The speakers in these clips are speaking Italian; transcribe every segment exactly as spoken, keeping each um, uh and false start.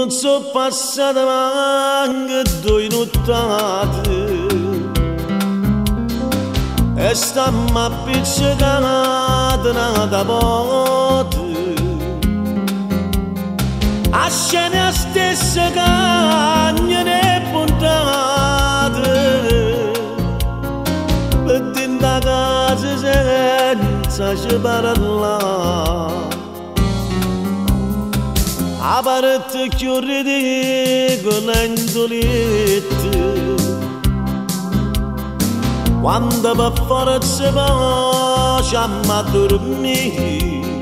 non so passata manca due nottate e stamma appiccicata da porta a scena stessa cagna ne puntate per dinda casa senza ci parlare a parte più ridicola indoletta quando per forza facciamo a dormire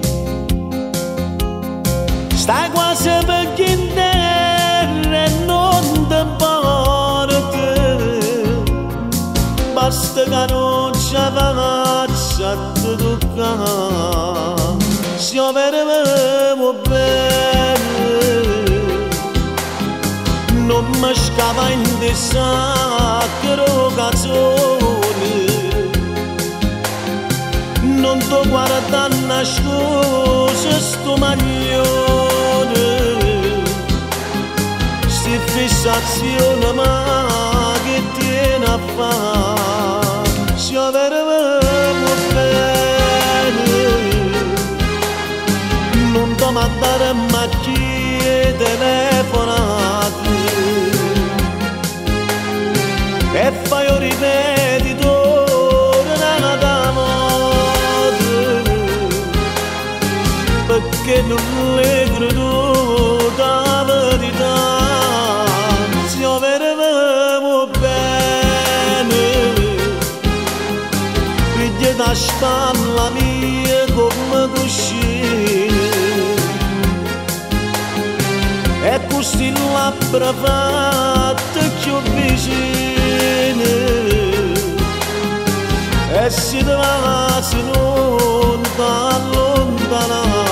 stai quasi perché in terra e non ti porti basta che non ci faccia a te toccare se vedevamo bene non mi scava in te sacro canzone non ti guarda nascosto sto maglione sti fissazione ma che tiene a fare se vedevamo bene non ti mandare macchie telefonate e fai un ripetitore nella morte perché non le credo la verità se vedevamo bene piglia da spalla mia come cuscino e questi labbra fatte più vicine e si dovesse non allontanare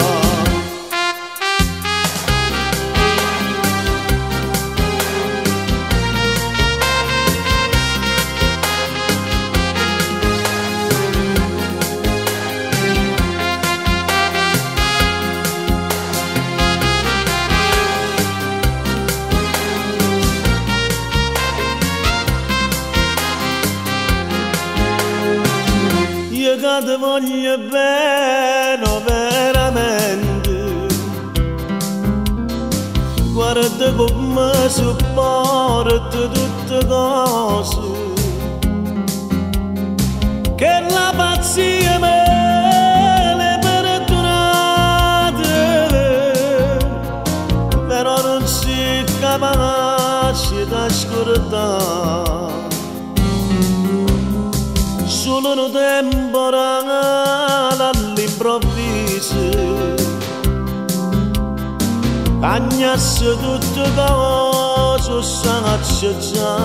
io che ti voglio bene veramente guarda come sopporto tutte cose che la pazzia me le perdonate però non si capace da scordare solo un temporale all'improvviso cagnasse tutte cose sacce già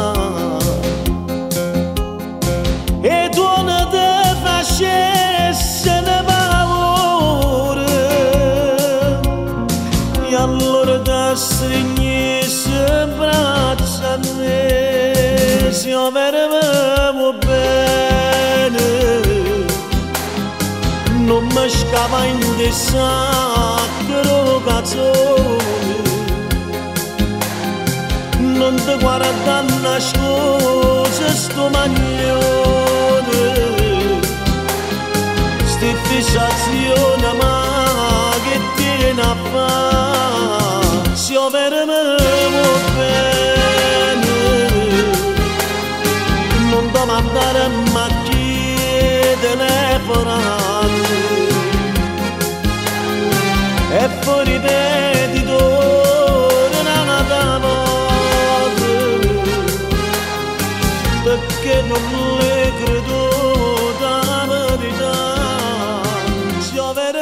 e tu non te facesse ne paura e allora ti stringesse in braccia a me se vedevamo bene non mi scava in te sacro canzone non ti guarda nascosto sto maglione sti fissazione ma che tiene a fare se vedevamo bene non ti mandare macchie telefonate e poi ripetitore nella morte perché non le credo la verità se